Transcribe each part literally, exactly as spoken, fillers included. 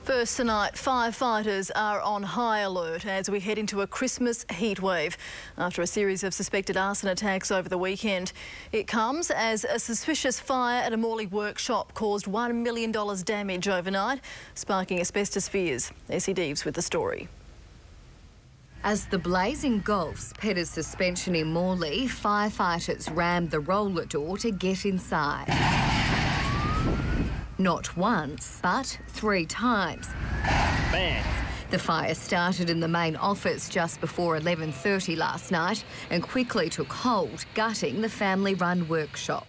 First tonight, firefighters are on high alert as we head into a Christmas heatwave after a series of suspected arson attacks over the weekend. It comes as a suspicious fire at a Morley workshop caused one million dollars damage overnight, sparking asbestos fears. Essie Deeves with the story. As the blaze engulfs Petta's suspension in Morley, firefighters rammed the roller door to get inside. Not once, but three times. Bang. The fire started in the main office just before eleven thirty last night and quickly took hold, gutting the family-run workshop.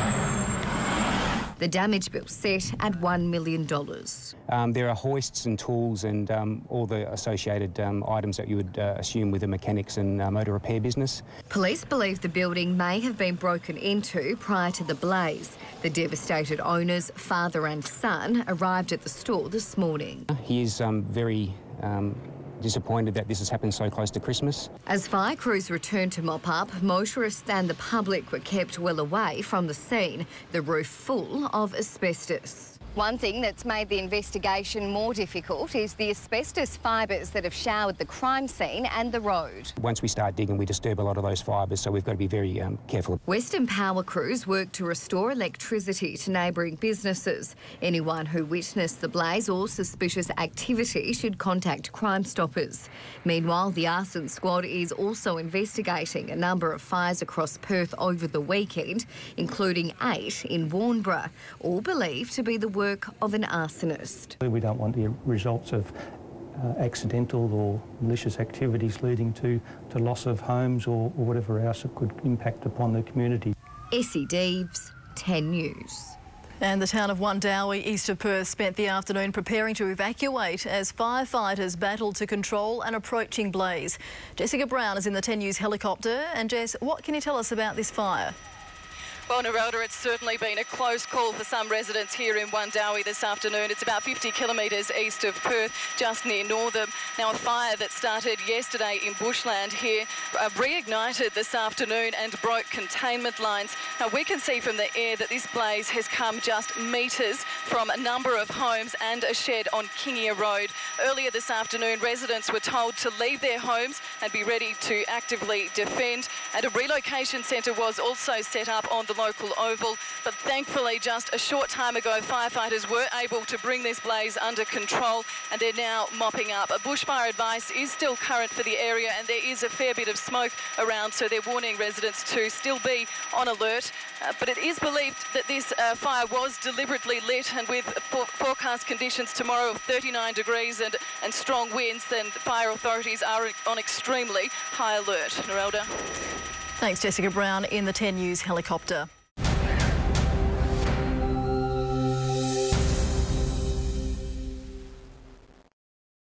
The damage bill set at one million dollars. Um, there are hoists and tools and um, all the associated um, items that you would uh, assume with a mechanics and uh, motor repair business. Police believe the building may have been broken into prior to the blaze. The devastated owners, father and son, arrived at the store this morning. He is um, very um, disappointed that this has happened so close to Christmas. As fire crews returned to mop up, motorists and the public were kept well away from the scene, the roof full of asbestos. One thing that's made the investigation more difficult is the asbestos fibres that have showered the crime scene and the road. Once we start digging, we disturb a lot of those fibres, so we've got to be very um, careful. Western Power crews work to restore electricity to neighbouring businesses. Anyone who witnessed the blaze or suspicious activity should contact Crime Stoppers. Meanwhile, the arson squad is also investigating a number of fires across Perth over the weekend, including eight in Warnbro, all believed to be the work of an arsonist. We don't want the results of uh, accidental or malicious activities leading to, to loss of homes or, or whatever else it could impact upon the community. Essie Deeves, ten News. And the town of Wundowie, east of Perth, spent the afternoon preparing to evacuate as firefighters battled to control an approaching blaze. Jessica Brown is in the ten News helicopter. And Jess, what can you tell us about this fire? Well, Nerelda, it's certainly been a close call for some residents here in Wundowie this afternoon. It's about fifty kilometres east of Perth, just near Northam. Now, a fire that started yesterday in bushland here uh, reignited this afternoon and broke containment lines. Now, we can see from the air that this blaze has come just metres from a number of homes and a shed on Kingia Road. Earlier this afternoon, residents were told to leave their homes and be ready to actively defend. And a relocation centre was also set up on the local oval, but thankfully just a short time ago firefighters were able to bring this blaze under control and they're now mopping up. A bushfire advice is still current for the area and there is a fair bit of smoke around, so they're warning residents to still be on alert. Uh, but it is believed that this uh, fire was deliberately lit, and with for forecast conditions tomorrow of thirty-nine degrees and, and strong winds, then the fire authorities are on extremely high alert. Nerelda. Thanks, Jessica Brown in the ten News helicopter.